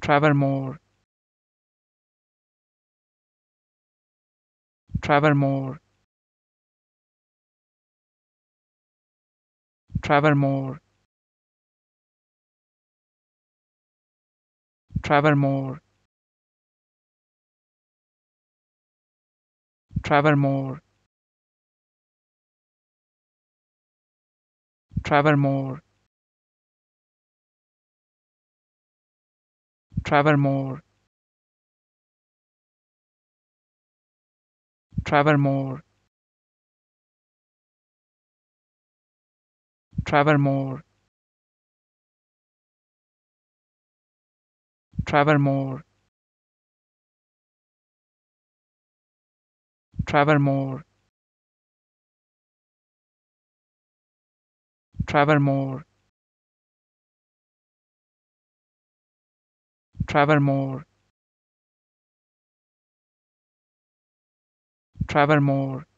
Trevor more, Trevor more, Trevor more, Trevor more, Trevor more, Trevor more, Trevor more, Trevor more, Trevor more, Trevor more, Trevor more, Trevor more, Trevor more, Trevor more,